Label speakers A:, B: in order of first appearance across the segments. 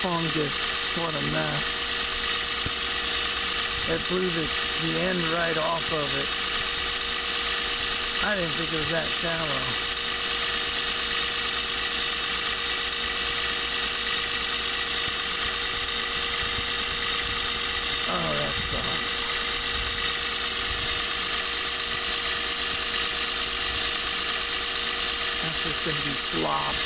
A: fungus. What a mess. It blew the end right off of it. I didn't think it was that shallow. Oh, that sucks. That's just going to be slop.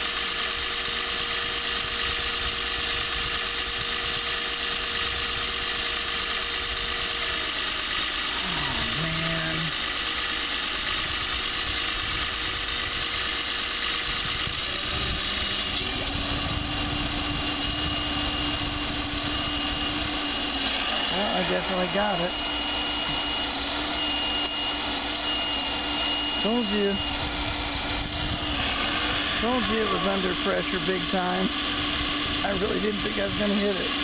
A: I definitely got it. Told you. Told you it was under pressure big time. I really didn't think I was going to hit it.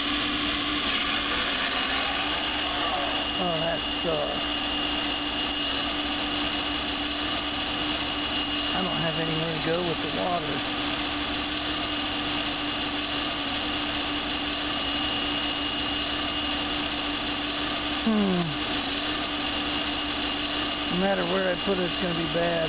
A: Oh, that sucks. I don't have anywhere to go with the water. No matter where I put it, it's going to be bad.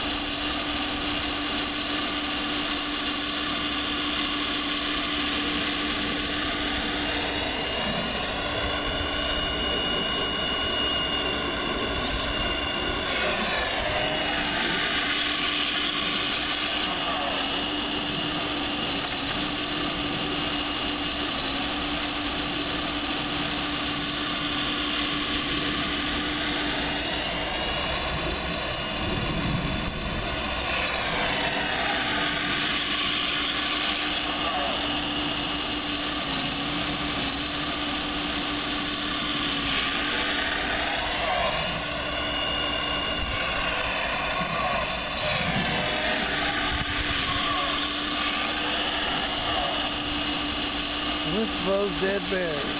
A: With those dead bears.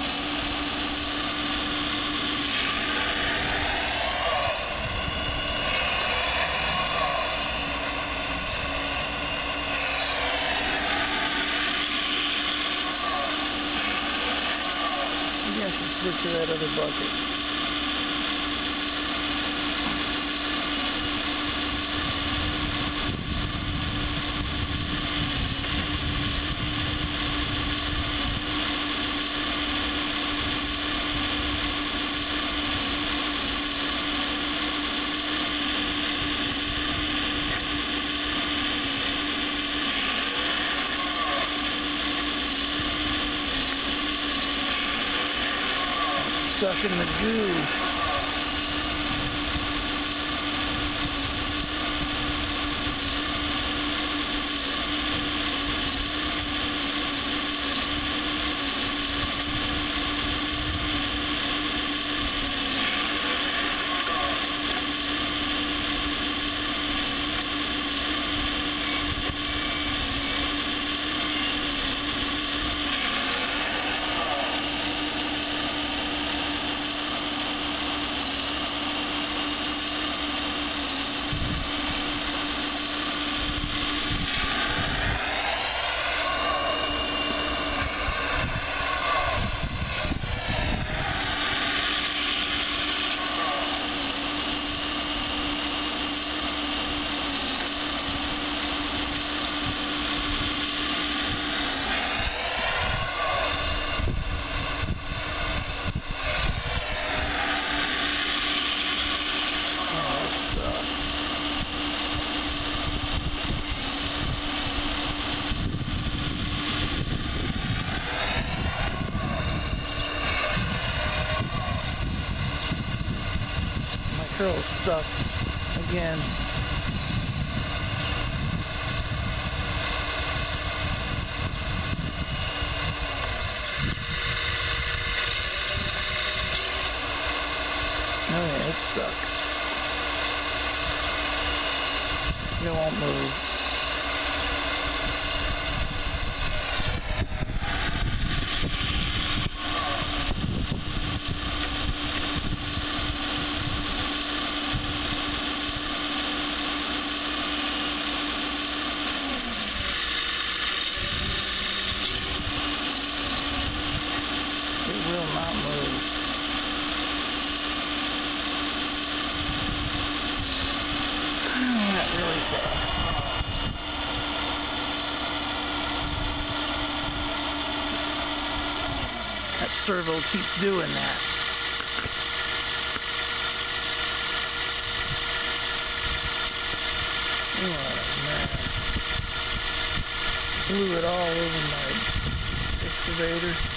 A: Maybe I should switch to that other bucket. Stuck in the goo. Curl stuck again. Oh yeah, it's stuck. It won't move. sucks. That servo keeps doing that. What a mess. Blew it all over my excavator.